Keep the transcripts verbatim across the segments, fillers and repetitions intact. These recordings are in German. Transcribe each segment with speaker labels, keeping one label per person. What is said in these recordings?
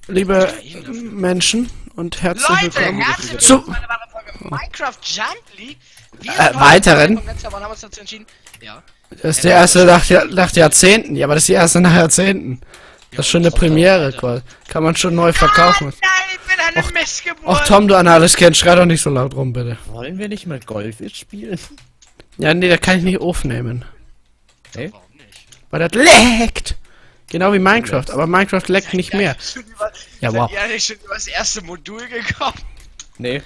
Speaker 1: liebe Menschen, und herzlich
Speaker 2: Leute,
Speaker 1: willkommen
Speaker 2: herzlich
Speaker 1: zu
Speaker 2: willkommen zu einer weiteren Folge Minecraft Jump League. Wir
Speaker 1: äh, weiteren.
Speaker 2: haben uns dazu entschieden. Ja.
Speaker 1: Das ist der erste nach, nach Jahrzehnten. Ja, aber das ist die erste nach Jahrzehnten. Das ist schon eine Premiere, quasi. Kann man schon neu verkaufen.
Speaker 2: Ah, nein, ich bin eine Missgeburt.
Speaker 1: Och Tom, du an alles kennst, schrei doch nicht so laut rum, bitte.
Speaker 3: Wollen wir nicht mal Golf spielen?
Speaker 1: Ja, nee, da kann ich nicht aufnehmen.
Speaker 3: Hey?
Speaker 2: Warum nicht?
Speaker 1: Weil das leckt! Genau wie Minecraft, aber Minecraft leckt nicht mehr. Ja, wow.
Speaker 2: Ja, ich bin über das erste Modul gekommen.
Speaker 3: Nee.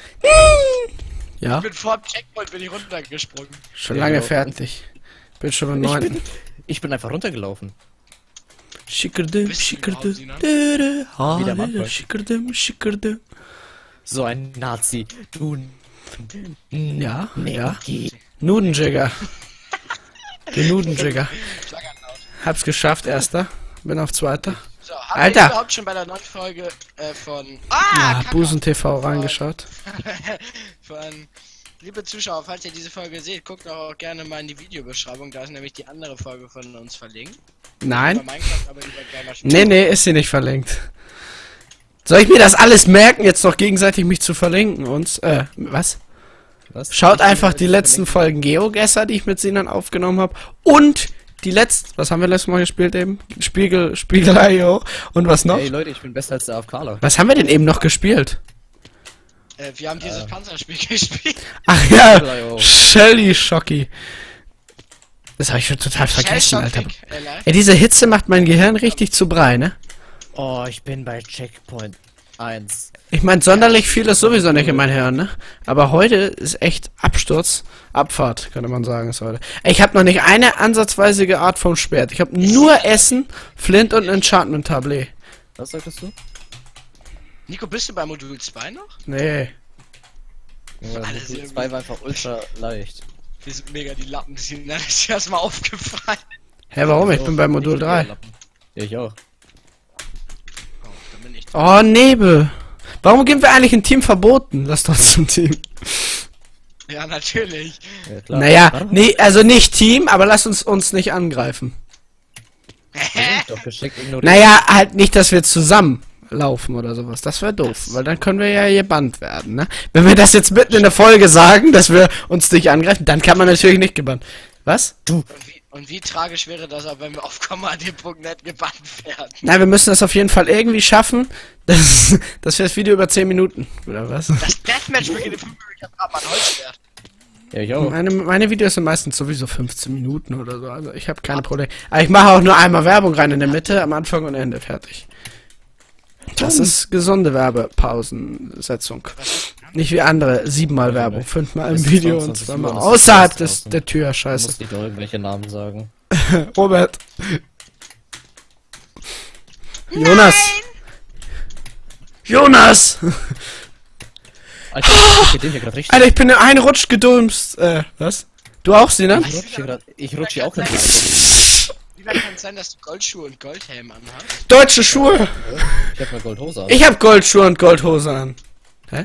Speaker 1: Ja,
Speaker 2: Ich bin vor dem Checkpoint bin ich runtergesprungen.
Speaker 1: schon
Speaker 3: Ja,
Speaker 1: lange
Speaker 3: genau.
Speaker 1: fertig. Bin schon im
Speaker 3: Ich
Speaker 1: neunten.
Speaker 3: bin, ich bin einfach runtergelaufen.
Speaker 1: Schickerde,
Speaker 2: Bist du
Speaker 1: schickerde,
Speaker 2: überhaupt,
Speaker 1: dere,
Speaker 3: Wieder am
Speaker 1: hale,
Speaker 3: Anfang.
Speaker 1: schickerde, schickerde.
Speaker 3: So ein Nazi. Du.
Speaker 1: Ja,
Speaker 3: Nee,
Speaker 1: ja.
Speaker 3: okay.
Speaker 1: Nudenjigger. Der Nudenjigger. Hab's geschafft, erster. Bin auf zweiter.
Speaker 2: So, habt
Speaker 1: Alter!
Speaker 2: ihr überhaupt schon bei der neuen Folge äh, von... Ah,
Speaker 1: Ja,
Speaker 2: Kacke.
Speaker 1: Busen T V reingeschaut.
Speaker 2: von... Liebe Zuschauer, falls ihr diese Folge seht, guckt auch gerne mal in die Videobeschreibung. Da ist nämlich die andere Folge von uns verlinkt. Über
Speaker 1: Nein?
Speaker 2: Minecraft, aber über Gamer Spiel.
Speaker 1: Nee, nee, ist sie nicht verlinkt. Soll ich mir das alles merken, jetzt noch gegenseitig mich zu verlinken? Uns, äh, was?
Speaker 3: Was?
Speaker 1: Schaut
Speaker 3: Ich
Speaker 1: einfach
Speaker 3: will
Speaker 1: die
Speaker 3: jetzt
Speaker 1: letzten Folgen GeoGuessr, die ich mit Sinan aufgenommen habe. Und die letzten, was haben wir letztes Mal gespielt eben? Spiegel, Spiegel punkt i o. Und was noch?
Speaker 3: Hey Leute, ich bin besser als der AFKler.
Speaker 1: Was haben wir denn eben noch gespielt?
Speaker 2: Äh, wir haben dieses
Speaker 3: Äh.
Speaker 2: Panzerspiel gespielt.
Speaker 1: Ach
Speaker 3: Spiegel
Speaker 1: ja,
Speaker 3: punkt i o.
Speaker 1: Shelly Shocky. Das habe ich schon total vergessen, Alter.
Speaker 2: Shellshock, äh, live.
Speaker 1: Ey, diese Hitze macht mein Gehirn richtig zu Brei, ne?
Speaker 3: Oh, ich bin bei Checkpoint eins.
Speaker 1: Ich meine, sonderlich viel ist sowieso nicht in mein Hirn, ne? Aber heute ist echt Absturz, Abfahrt, könnte man sagen, ist heute. Ich habe noch nicht eine ansatzweise Art vom Schwert. Ich habe nur Essen, Flint und ein Enchantment-Tablet.
Speaker 3: Was sagtest du?
Speaker 2: Nico, bist du bei Modul zwei noch?
Speaker 1: Nee.
Speaker 3: Ja,
Speaker 2: Alles
Speaker 3: Modul
Speaker 2: irgendwie-
Speaker 3: zwei war einfach ultra leicht.
Speaker 2: Wir sind mega die Lappen, das ist das ist erstmal aufgefallen.
Speaker 1: Hä, warum? Ich
Speaker 3: So,
Speaker 1: bin bei Modul
Speaker 3: ich
Speaker 1: drei.
Speaker 3: Ja, ich auch.
Speaker 2: Oh, da bin ich.
Speaker 1: Oh, Nebel. Warum geben wir eigentlich ein Team verboten? Lass doch zum Team.
Speaker 2: Ja, natürlich.
Speaker 3: Ja, klar.
Speaker 1: Naja,
Speaker 3: Warum?
Speaker 1: nee, also nicht Team, aber lass uns uns nicht angreifen.
Speaker 3: Das hab ich doch geschickt, ignoriert.
Speaker 1: Naja, halt nicht, dass wir zusammen laufen oder sowas. Das wäre doof, weil dann können wir ja gebannt werden, ne? Wenn wir das jetzt mitten in der Folge sagen, dass wir uns nicht angreifen, dann kann man natürlich nicht gebannt. Was?
Speaker 2: Und wie, und wie tragisch wäre das auch, wenn wir auf kommand punkt net gebannt werden?
Speaker 1: Nein, wir müssen das auf jeden Fall irgendwie schaffen. Das, das wäre das Video über zehn Minuten, oder was?
Speaker 2: Das Deathmatch beginnt in fünf Minuten, ich hab grad mal ein Holzschwert.
Speaker 3: Ja, ich auch.
Speaker 1: Meine, meine Videos sind meistens sowieso fumfzehn Minuten oder so, also ich habe keine Probleme. Aber ich mache auch nur einmal Werbung rein in der Mitte, am Anfang und Ende, fertig. Das ist gesunde Werbepausensetzung. Nicht wie andere, siebenmal Werbung, fünfmal im
Speaker 3: Es ist
Speaker 1: Video und
Speaker 3: zweiundzwanzig
Speaker 1: zweimal
Speaker 3: Uhr, das ist
Speaker 1: außerhalb
Speaker 3: draußen.
Speaker 1: des, der Tür,
Speaker 3: Du
Speaker 1: scheiße.
Speaker 3: musst nicht noch irgendwelche Namen sagen.
Speaker 1: Robert. Jonas. Jonas!
Speaker 3: Alter, ich geht den hier gerade richtig.
Speaker 1: Alter, ich bin in einen Rutsch gedumst. Äh, was? Du auch, Sina?
Speaker 3: Ich rutsche hier grad- ich rutsche hier auch nicht rein.
Speaker 2: Wie lange kann es sein, dass du Goldschuhe und Goldhelm anhast?
Speaker 1: Deutsche Schuhe!
Speaker 3: Ich hab mal Goldhose an.
Speaker 1: Ich hab Goldschuhe und Goldhose an. Hä?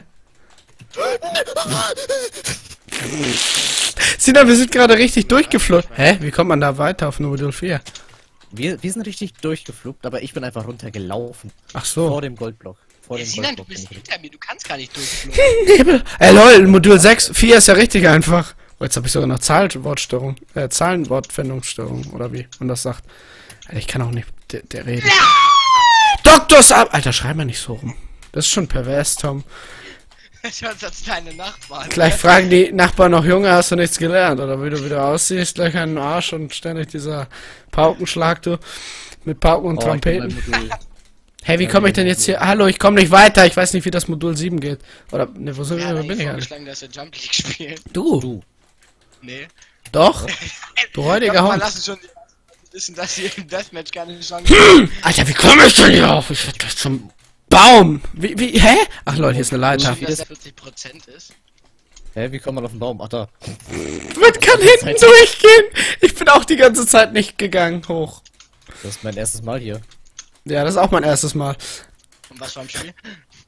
Speaker 1: Sina, wir sind gerade richtig durchgeflogen. Hä? Wie kommt man da weiter auf Modul vier?
Speaker 3: Wir, wir sind richtig durchgeflugt, aber ich bin einfach runtergelaufen.
Speaker 1: Ach
Speaker 3: Vor
Speaker 1: so.
Speaker 3: dem Goldblock. Vor dem
Speaker 2: Sinan, du
Speaker 3: Goldblock.
Speaker 2: bist
Speaker 3: bin ich.
Speaker 2: hinter mir, du kannst gar nicht durchfliegen.
Speaker 1: Nebel. Ey, lol, Modul sechs, vier ist ja richtig einfach. Oh, jetzt habe ich sogar noch Zahlenwortstörung. Äh, Zahlenwortfindungsstörung, oder wie man das sagt. Alter, ich kann auch nicht der, der reden. Doktors ab! Alter, schreib mal nicht so rum. Das ist schon pervers, Tom.
Speaker 2: Ich hör's als deine Nachbarn.
Speaker 1: Gleich fragen die Nachbarn noch, Junge, hast du nichts gelernt? Oder wie du wieder aussiehst, gleich einen Arsch und ständig dieser Paukenschlag, du. Mit Pauken und
Speaker 3: Oh, ich bin
Speaker 1: Trompeten.
Speaker 3: beim Modul.
Speaker 1: Hey, wie komme ich denn jetzt hier? Hallo, ich komme nicht weiter. Ich weiß nicht, wie das Modul sieben geht. Oder, ne, wo, sind
Speaker 2: Ja,
Speaker 1: wir? Wo
Speaker 2: bin
Speaker 1: bin ich eigentlich?
Speaker 2: vorgeschlagen, dass wir Jump League spielen.
Speaker 1: Du.
Speaker 3: Du.
Speaker 2: Nee.
Speaker 1: Doch. Du räudiger
Speaker 2: Komm, mal,
Speaker 1: Hund.
Speaker 2: lass uns schon wissen, dass ihr im Deathmatch keine Chance habt.
Speaker 1: Alter, wie komme ich denn hier auf? Ich werd gleich zum Baum. Wie, wie, hä? Ach Leute, hier ist eine Leiter.
Speaker 2: Wie das vierzig Prozent ist.
Speaker 3: Hä, wie kommt man auf den Baum? Ach da.
Speaker 1: Man kann hinten durchgehen. Ich bin auch die ganze Zeit nicht gegangen hoch.
Speaker 3: Das ist mein erstes Mal hier.
Speaker 1: Ja, das ist auch mein erstes Mal.
Speaker 2: Und was war im Spiel?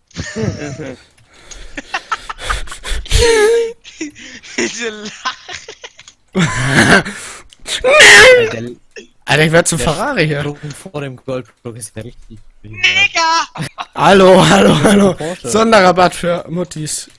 Speaker 2: Diese Lache.
Speaker 3: Der
Speaker 1: Alter, ich werde zum
Speaker 3: Der
Speaker 1: Ferrari hier.
Speaker 3: Sprung vor dem Goldblock ist ja richtig.
Speaker 2: Mega!
Speaker 1: Hallo, hallo, hallo.
Speaker 3: Porsche.
Speaker 1: Sonderrabatt für Muttis.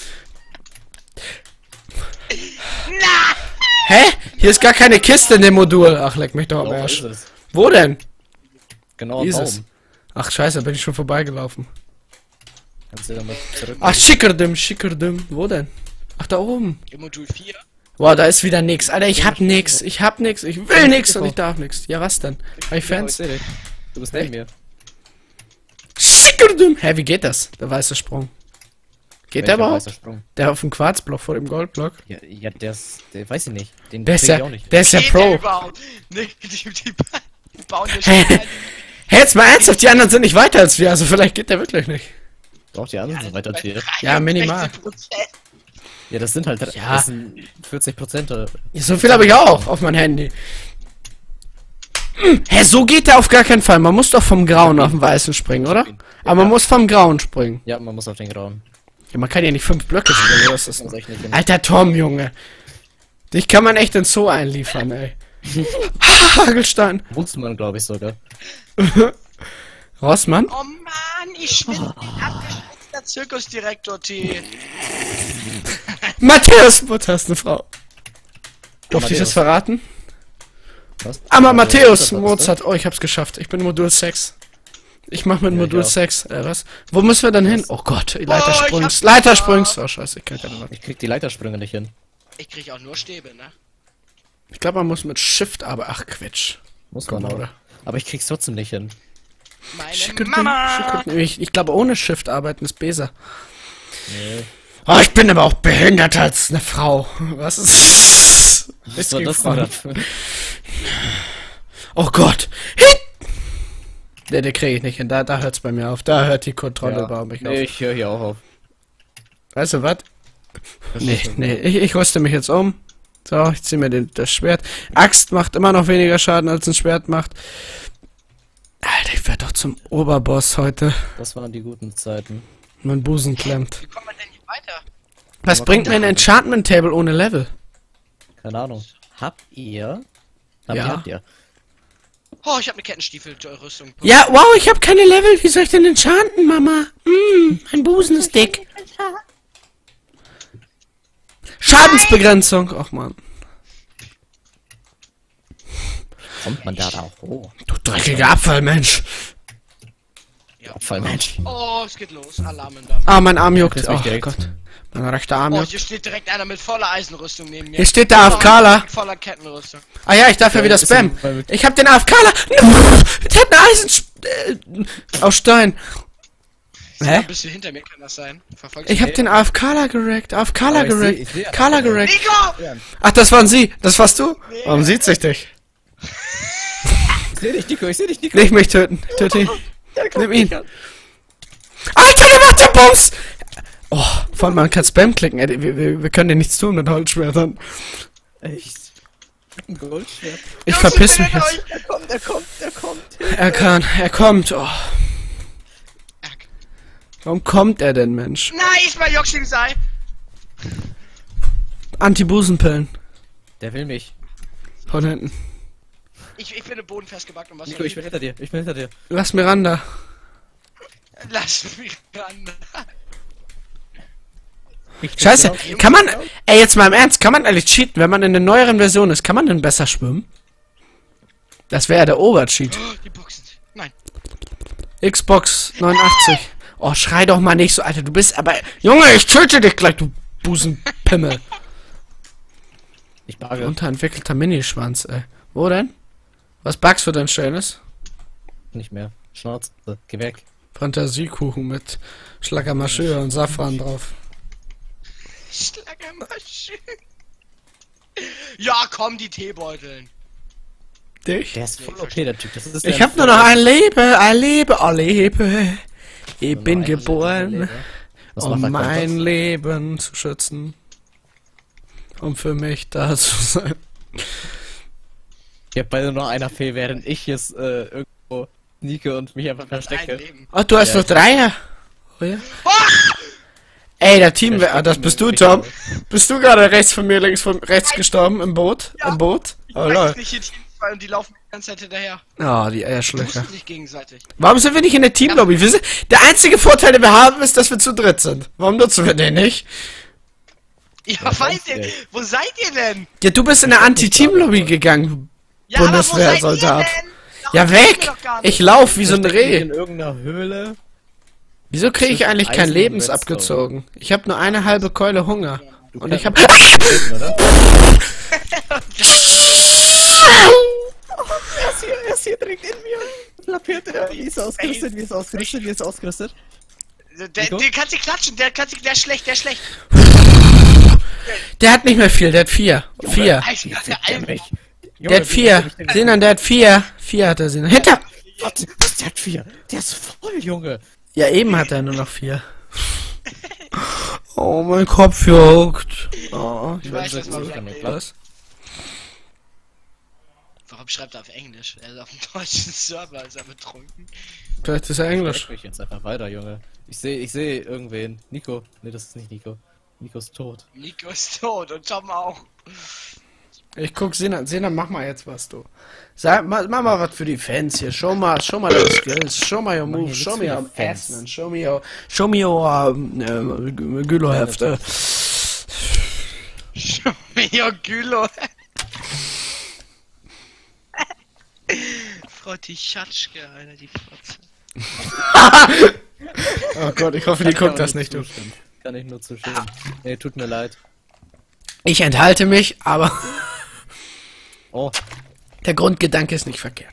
Speaker 2: Na!
Speaker 1: Hä? Hier ist gar keine Kiste in dem Modul. Ach, leck mich doch am
Speaker 3: Doch,
Speaker 1: Arsch.
Speaker 3: ist es.
Speaker 1: Wo denn?
Speaker 3: Genau,
Speaker 1: Wie ist
Speaker 3: ein
Speaker 1: es?
Speaker 3: Baum.
Speaker 1: Ach, scheiße, bin ich schon vorbeigelaufen.
Speaker 3: Kannst du damit zurück.
Speaker 1: Ach, schickerdüm, schickerdüm. Wo denn? Ach, da oben.
Speaker 2: Im Modul vier.
Speaker 1: Boah, da ist wieder nix. Alter, ich hab nix. Ich hab nix. Ich will nix und ich darf nix. Ja, was denn? Hab ich
Speaker 3: Ja, ich
Speaker 1: Fans?
Speaker 3: seh dich. Du bist neben mir.
Speaker 1: Schickerdüm. Hä, wie geht das? Der weiße Sprung. Geht der
Speaker 3: Welcher
Speaker 1: überhaupt?
Speaker 3: weißer Sprung?
Speaker 1: Der auf dem Quarzblock vor dem Goldblock?
Speaker 3: Ja, ja, der ist, der weiß ich nicht. Den
Speaker 1: Der ist
Speaker 3: krieg ich
Speaker 1: ja,
Speaker 3: auch nicht.
Speaker 1: der ist ja
Speaker 2: Geht der
Speaker 1: Pro.
Speaker 2: überhaupt? Nee, die, die, die bauen ja
Speaker 1: Hä?
Speaker 2: schon.
Speaker 1: Hey, jetzt mal ernsthaft, die anderen sind nicht weiter als wir, also vielleicht geht der wirklich nicht.
Speaker 3: Doch, die anderen sind weiter als wir.
Speaker 1: Ja, minimal.
Speaker 3: Ja, das sind halt,
Speaker 1: Ja.
Speaker 3: das sind vierzig Prozent.
Speaker 1: So viel habe ich auch auf mein Handy. Hm, hä, so geht der auf gar keinen Fall. Man muss doch vom Grauen auf den Weißen springen, oder? Aber man muss vom Grauen springen.
Speaker 3: Ja, man muss auf den Grauen.
Speaker 1: Ja, man kann ja nicht fünf Blöcke springen, was ist
Speaker 3: Das muss
Speaker 1: das?
Speaker 3: echt nicht hin.
Speaker 1: Alter Tom, Junge. Dich kann man echt in Zoo einliefern, ey. Hagelstein.
Speaker 3: Wusste man, glaube ich, sogar.
Speaker 1: Rossmann?
Speaker 2: Oh Mann, ich bin ein abgeschnittster Zirkusdirektor T.
Speaker 1: Matthäus Mutter ist eine Frau. Durfte ich das
Speaker 3: Matthäus.
Speaker 1: verraten?
Speaker 3: Was?
Speaker 1: Aber
Speaker 3: Also,
Speaker 1: Matthäus
Speaker 3: was ist das?
Speaker 1: Mozart. Oh, ich hab's geschafft. Ich bin Modul sechs. Ich mach mit
Speaker 3: Ja, ich
Speaker 1: Modul
Speaker 3: auch.
Speaker 1: sechs. Äh, was? Wo müssen wir dann hin? Oh Gott,
Speaker 2: ich
Speaker 1: Leitersprüngs.
Speaker 2: hab's
Speaker 1: Leitersprüngs. Oh, scheiße, ich kann keine Leiter.
Speaker 3: Ich krieg die Leitersprünge nicht hin.
Speaker 2: Ich krieg auch nur Stäbe, ne?
Speaker 1: Ich glaube, man muss mit Shift, aber ach, Quatsch.
Speaker 3: Muss man
Speaker 1: Komm,
Speaker 3: auch.
Speaker 1: oder?
Speaker 3: Aber ich krieg's trotzdem nicht hin.
Speaker 2: Meine
Speaker 1: Schickerdüm,
Speaker 2: Mama!
Speaker 1: schickerdüm. Ich, ich glaube, ohne Shift arbeiten ist besser.
Speaker 3: Nee.
Speaker 1: Oh, ich bin aber auch behinderter als eine Frau. Was ist...
Speaker 3: Was war das denn dafür?
Speaker 1: Oh Gott. Hit! Ne, der kriege ich nicht hin. Da, da hört's bei mir auf. Da hört die Kontrolle bei mich
Speaker 3: Nee,
Speaker 1: auf.
Speaker 3: ich höre hier auch auf.
Speaker 1: Weißt du was?
Speaker 3: Das
Speaker 1: Nee,
Speaker 3: ist-
Speaker 1: nee, ich, ich rüste mich jetzt um. So, ich zieh mir den, das Schwert. Axt macht immer noch weniger Schaden, als ein Schwert macht. Alter, ich werde doch zum Oberboss heute.
Speaker 3: Das waren die guten Zeiten.
Speaker 1: Mein Busen klemmt.
Speaker 2: Wie kommt man denn hier weiter?
Speaker 1: Was
Speaker 3: Aber
Speaker 1: bringt
Speaker 3: komm,
Speaker 1: mir ein
Speaker 3: da-
Speaker 1: Enchantment Table ohne Level?
Speaker 3: Keine Ahnung. Habt ihr? Habt
Speaker 1: Ja.
Speaker 3: ihr, habt ihr?
Speaker 2: Oh, ich habe eine Kettenstiefel-Rüstung.
Speaker 1: Ja, wow, ich habe keine Level. Wie soll ich denn enchanten, Mama? Mm, mein Busen ist dick. Schadensbegrenzung. Ach man,
Speaker 3: Kommt man da auch hoch?
Speaker 1: du dreckiger Abfallmensch.
Speaker 2: Ja.
Speaker 3: Abfallmensch.
Speaker 2: Oh, es geht los. Alarm im Dampf.
Speaker 1: Ah, mein Arm juckt.
Speaker 3: Küss mich
Speaker 1: Oh
Speaker 3: direkt.
Speaker 1: Gott. Mein rechter Arm
Speaker 2: Oh,
Speaker 1: juckt.
Speaker 2: hier steht direkt einer mit voller Eisenrüstung neben mir.
Speaker 1: Hier steht der AFKler.
Speaker 2: Mit voller Kettenrüstung.
Speaker 1: Ah ja, ich darf ja
Speaker 3: Ja,
Speaker 1: wieder
Speaker 3: ist
Speaker 1: spammen.
Speaker 3: im- weil-
Speaker 1: Ich hab den AFKler. Der hat eine Eisen... Äh, aus Stein. Hä?
Speaker 2: Bist du hinter mir, kann das sein? Verfolgst
Speaker 1: Ich
Speaker 2: du
Speaker 1: hab den AFKler gerackt. AFKler
Speaker 3: Aber ich seh-
Speaker 1: gerackt.
Speaker 3: ich seh aber-
Speaker 1: Kala gerackt.
Speaker 2: Nico!
Speaker 1: Ach, das waren Sie. Das warst du? Warum sieht sich dich?
Speaker 3: Ich seh dich, Nico, ich seh dich, Nico.
Speaker 1: Nicht mich töten. Töte ihn.
Speaker 3: Der kommt
Speaker 1: Nimm ihn.
Speaker 3: nicht an.
Speaker 1: Alter, der macht den Bums! Oh, vor allem man kann Spam klicken. ey, Wir, wir, wir können dir nichts tun mit Holzschwertern.
Speaker 3: Echt? Ein Goldschwert.
Speaker 1: Ich
Speaker 2: Jungs,
Speaker 1: verpiss
Speaker 2: ich
Speaker 1: mich
Speaker 2: bin
Speaker 1: jetzt.
Speaker 2: euch.
Speaker 3: Er kommt, er kommt, er kommt.
Speaker 1: Er kann, er kommt. Oh,
Speaker 2: Ärg.
Speaker 1: warum kommt er denn, Mensch?
Speaker 2: Nein, ich war Joxim sei.
Speaker 1: Anti-Busenpillen.
Speaker 3: Der will mich.
Speaker 1: Von hinten.
Speaker 2: Ich, ich bin im Boden festgebackt und was
Speaker 3: Nico, ich bin hinter dir, ich bin hinter dir.
Speaker 1: Lass Miranda.
Speaker 2: Lass mich ran.
Speaker 1: Scheiße, kann man, ey, jetzt mal im Ernst, kann man eigentlich cheaten, wenn man in der neueren Version ist? Kann man denn besser schwimmen? Das wäre ja der Obercheat.
Speaker 2: Oh, die Boxen. Nein.
Speaker 1: Xbox neunundachtzig. Oh, schrei doch mal nicht so, Alter, du bist aber... Junge, ich töte dich gleich, du Busenpimmel.
Speaker 3: Ich bage.
Speaker 1: Unterentwickelter Minischwanz, ey. Wo denn? Was backst du denn Schönes?
Speaker 3: Nicht mehr. Schnauze, geh weg.
Speaker 1: Fantasiekuchen mit Schlagermaschür und Safran drauf.
Speaker 2: Schlagermaschine. Ja, komm, die Teebeuteln.
Speaker 1: Dich?
Speaker 3: Der ist voll okay, der Typ. Das ist
Speaker 1: Ich
Speaker 3: der-
Speaker 1: hab nur noch ein Leben, ein Leben, ein Leben. Ich
Speaker 3: Nur
Speaker 1: bin
Speaker 3: noch ein
Speaker 1: geboren,
Speaker 3: Leben. Was
Speaker 1: um
Speaker 3: macht er
Speaker 1: mein
Speaker 3: Kompass?
Speaker 1: Leben zu schützen. Um für mich da zu sein.
Speaker 3: Ihr habt beide noch einer Fee, während ich jetzt äh, irgendwo sneake und mich einfach
Speaker 2: Ein
Speaker 3: verstecke.
Speaker 2: Leben.
Speaker 1: Oh, du hast
Speaker 3: Ja.
Speaker 1: noch Dreier. Oh ja? Ey, der Team, ah, das bist du, Tom. Bist du gerade rechts von mir, links von rechts gestorben im Boot? Im Boot?
Speaker 2: Ich
Speaker 1: Oh,
Speaker 2: weiß
Speaker 1: lol.
Speaker 2: nicht, hier Team zwei und die laufen ganze Zeit hinterher.
Speaker 1: Oh, die
Speaker 2: Wir
Speaker 1: Eierschlöcher.
Speaker 2: wussten nicht gegenseitig.
Speaker 1: Warum sind wir nicht in der Teamlobby? Wir sind, der einzige Vorteil, den wir haben, ist, dass wir zu dritt sind. Warum nutzen wir den nicht?
Speaker 2: Ja,
Speaker 3: Ja,
Speaker 2: weiß
Speaker 3: weiß
Speaker 2: ihr,
Speaker 3: ich.
Speaker 2: wo seid ihr denn?
Speaker 1: Ja, du bist in der Anti-Team-Lobby gegangen.
Speaker 2: Ja, aber wo seid ihr
Speaker 1: Bundeswehrsoldat.
Speaker 2: denn? Darum
Speaker 1: Ja,
Speaker 2: wissen wir
Speaker 1: weg!
Speaker 2: doch gar nicht.
Speaker 1: Ich lauf wie so ein
Speaker 3: Verstecken die
Speaker 1: Reh.
Speaker 3: in irgendeiner Höhle.
Speaker 1: Wieso kriege ich
Speaker 3: zwischen
Speaker 1: eigentlich kein
Speaker 3: Eisen und
Speaker 1: Lebens
Speaker 3: Redstone.
Speaker 1: abgezogen? Ich habe nur eine halbe Keule Hunger.
Speaker 3: Du
Speaker 1: Und ich
Speaker 3: kannst-
Speaker 1: habe...
Speaker 3: oder? Er ist hier, er ist hier direkt in mir. Lappiert er. Wie ist er ausgerüstet? Wie ist er ausgerüstet? Wie ist er ausgerüstet?
Speaker 2: Der,
Speaker 3: Nico?
Speaker 2: der kann sich klatschen, der kann sich, der ist schlecht, der ist schlecht.
Speaker 1: Der hat nicht mehr viel, der hat vier. Vier.
Speaker 2: Alter, der
Speaker 3: Der
Speaker 2: Alter.
Speaker 3: mich.
Speaker 1: Der hat vier. Sinan, der hat vier. Vier hat er, Sinan. Hinter!
Speaker 3: Was? Was? Der hat vier. Der ist voll, Junge.
Speaker 1: Ja, eben hat er nur noch vier. Oh, mein Kopf juckt. Oh,
Speaker 2: Ich weiß,
Speaker 3: das
Speaker 2: was man
Speaker 3: ist
Speaker 2: sagt.
Speaker 1: was?
Speaker 2: Warum schreibt er auf Englisch? Er ist auf dem deutschen Server, ist er betrunken.
Speaker 1: Vielleicht ist er Englisch.
Speaker 3: Ich mich jetzt einfach weiter, Junge. Ich sehe, ich sehe irgendwen. Nico. Nee, das ist nicht Nico. Nico ist tot.
Speaker 2: Nico ist tot und Tom auch.
Speaker 1: Ich guck Sinan, Sinan, mach mal jetzt was, du. Sag, mach, mach mal was für die Fans hier. Show mal, show mal deine Skills. Show mal your
Speaker 3: Mach hier
Speaker 1: moves.
Speaker 3: nichts
Speaker 1: Show
Speaker 3: für
Speaker 1: me
Speaker 3: die
Speaker 1: your
Speaker 3: Fans.
Speaker 1: ass, man. Show me your, show me your, um, äh, Gülohefte.
Speaker 2: Ja, Gülo. Frau Tischatschke, Alter, die Fotze.
Speaker 1: Oh Gott, ich hoffe, die
Speaker 3: Kann ich
Speaker 1: guckt
Speaker 3: aber
Speaker 1: das
Speaker 3: nur
Speaker 1: nicht, du.
Speaker 3: zustimmen. Kann ich nur zustimmen. Nee, tut mir leid.
Speaker 1: Ich enthalte mich, aber
Speaker 3: Oh,
Speaker 1: der Grundgedanke ist nicht verkehrt.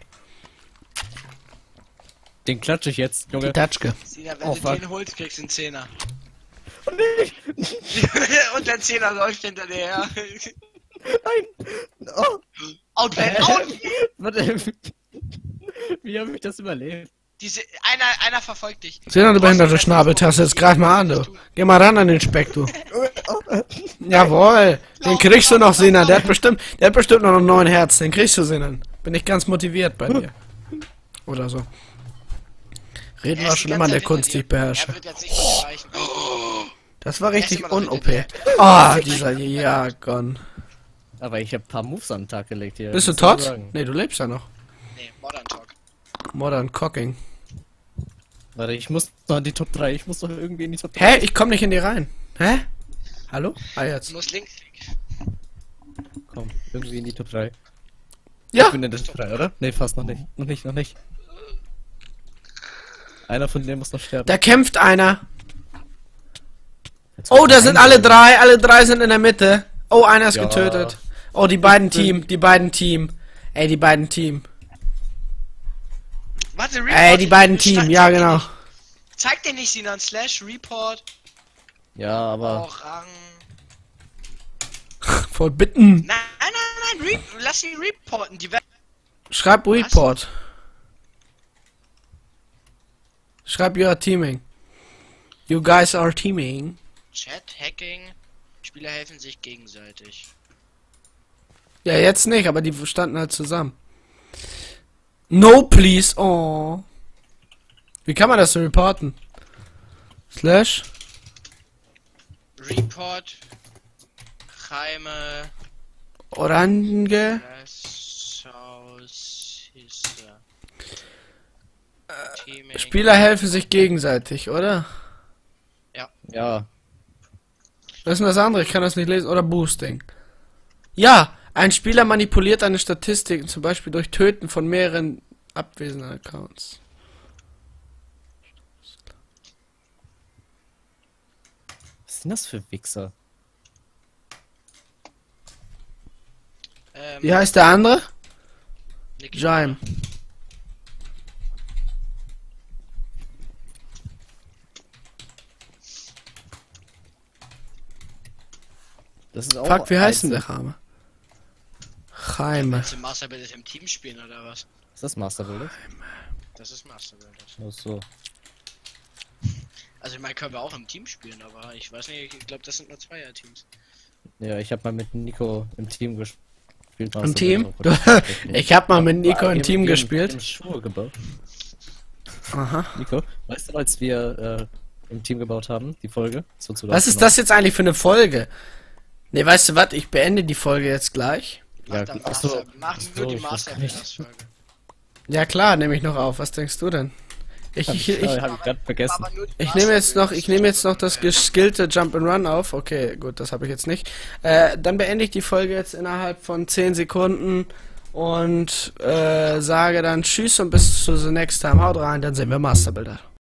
Speaker 3: den klatsche ich jetzt,
Speaker 1: Die
Speaker 3: Junge.
Speaker 1: Tatschke.
Speaker 2: Sina, wenn
Speaker 3: Oh,
Speaker 2: du
Speaker 3: fuck.
Speaker 2: den holst, kriegst du einen Zehner.
Speaker 3: Oh, nee.
Speaker 2: Und der Zehner läuft hinter dir her.
Speaker 3: Nein. Oh.
Speaker 2: Outland, out!
Speaker 3: Warte. Wie habe ich das überlebt?
Speaker 2: Diese, einer, einer verfolgt dich.
Speaker 1: Sinan, du behinderte Schnabeltasse, jetzt greif mal an, du. Geh mal ran an den Speck, du. Jawohl, den kriegst du noch, Sinan. Der hat bestimmt, der hat bestimmt noch neun Herz. Den kriegst du, Sinan. Bin ich ganz motiviert bei dir. Oder so. Reden
Speaker 2: Er
Speaker 1: wir
Speaker 2: ist
Speaker 1: schon
Speaker 2: die
Speaker 1: immer an
Speaker 2: ganze
Speaker 1: der
Speaker 2: Zeit
Speaker 1: Kunst, die ich
Speaker 2: hinter dir.
Speaker 1: beherrsche.
Speaker 2: Er wird jetzt nicht mehr erreichen.
Speaker 1: Das war
Speaker 2: Er ist
Speaker 1: richtig
Speaker 2: immer noch
Speaker 1: un-O
Speaker 2: hinter
Speaker 1: P. Oh, dieser Jagon.
Speaker 3: Aber ich habe ein paar Moves an den Tag gelegt hier.
Speaker 1: Bist du
Speaker 3: was soll ich
Speaker 1: tot?
Speaker 3: sagen?
Speaker 1: Nee, du lebst ja noch.
Speaker 2: Nee, Modern Talk.
Speaker 1: Modern Cocking.
Speaker 3: Warte, ich muss noch in die Top drei. Ich muss doch irgendwie in die Top drei.
Speaker 1: Hä? Ich komm nicht in die rein. Hä? Hallo? Ah,
Speaker 2: Du
Speaker 1: jetzt.
Speaker 2: musst links klicken.
Speaker 3: Komm, irgendwie in die Top drei.
Speaker 1: Ja!
Speaker 3: Ich bin in der Top drei, oder? Nee, fast noch nicht. Noch nicht, noch nicht. Einer von denen muss noch sterben.
Speaker 1: Da kämpft einer.
Speaker 3: Jetzt
Speaker 1: Oh,
Speaker 3: kommt
Speaker 1: da
Speaker 3: ein
Speaker 1: sind alle
Speaker 3: Einzelner.
Speaker 1: drei. Alle drei sind in der Mitte. Oh, einer ist
Speaker 3: Ja.
Speaker 1: getötet. Oh, die beiden
Speaker 3: Ich bin-
Speaker 1: Team. Die beiden Team. Ey, die beiden Team.
Speaker 2: Warte, Report.
Speaker 1: Ey, die beiden
Speaker 2: Zeig-
Speaker 1: Team. Ja,
Speaker 2: zeig dir
Speaker 1: genau.
Speaker 2: nicht- Zeig dir nicht, Sinan. Slash, Report,
Speaker 3: Ja, aber.
Speaker 2: Orang.
Speaker 1: Voll bitten.
Speaker 2: Nein, nein, nein, Re lass sie reporten. Die werden.
Speaker 1: Schreib Report. Schreib you are teaming. You guys are teaming.
Speaker 2: Chat, Hacking. Spieler helfen sich gegenseitig.
Speaker 1: Ja, jetzt nicht, aber die standen halt zusammen. No, please. Oh. Wie kann man das so reporten? Slash.
Speaker 2: Report. Jaime.
Speaker 1: Orange.
Speaker 2: South Sister. Teaming.
Speaker 1: Spieler helfen sich gegenseitig, oder?
Speaker 3: Ja.
Speaker 1: Was ist denn das andere? Ich kann das nicht lesen. Oder Boosting. Ja, ein Spieler manipuliert eine Statistik, zum Beispiel durch Töten von mehreren abwesenden Accounts.
Speaker 3: Was sind das für Wichser?
Speaker 2: Ähm,
Speaker 1: Wie heißt der andere?
Speaker 2: Nick-
Speaker 1: Jaime.
Speaker 3: Das ist auch.
Speaker 1: Fuck, wie heißt denn
Speaker 3: Einzel-
Speaker 1: der Name? Jaime.
Speaker 2: Willst du Master Builders im Team spielen oder was?
Speaker 3: Ist das Master Builders?
Speaker 2: Das ist Master Builders.
Speaker 3: Oh, so.
Speaker 2: Also ich meine, können wir auch im Team spielen, aber ich weiß nicht, ich glaube, das sind nur Zweier-Teams.
Speaker 3: Ja, ich habe mal mit Nico im Team gespielt. Master
Speaker 1: Im Team?
Speaker 3: Builders.
Speaker 1: Du, ich hab mal mit Nico
Speaker 3: Wir
Speaker 1: im
Speaker 3: haben-
Speaker 1: Team
Speaker 3: wir haben-
Speaker 1: gespielt.
Speaker 3: wir haben Schuhe gebaut.
Speaker 1: Aha.
Speaker 3: Nico, weißt du, als wir äh, im Team gebaut haben, die Folge? So zu
Speaker 1: Was ist das jetzt eigentlich für eine Folge? Ne, weißt du was? Ich beende die Folge jetzt gleich.
Speaker 2: Mach
Speaker 3: Ja,
Speaker 2: dann
Speaker 3: ach so.
Speaker 2: Master, mach
Speaker 3: Ach
Speaker 2: nur
Speaker 3: so,
Speaker 2: die
Speaker 3: ich weiß gar nicht.
Speaker 2: Masterclass-Folge.
Speaker 1: Ja klar, nehme ich noch auf. Was denkst du denn? Ich,
Speaker 3: Hab
Speaker 1: ich,
Speaker 3: ich,
Speaker 1: ich,
Speaker 3: hab ich grad vergessen.
Speaker 2: Aber nur die
Speaker 1: ich nehme jetzt noch, ich nehme jetzt noch das
Speaker 2: Masterclass-Folge.
Speaker 1: geskillte Jump and Run auf. Okay, gut, das habe ich jetzt nicht. Äh, dann beende ich die Folge jetzt innerhalb von zehn Sekunden und äh, sage dann Tschüss und bis zu the next time. Haut rein, dann sehen wir Masterbilder.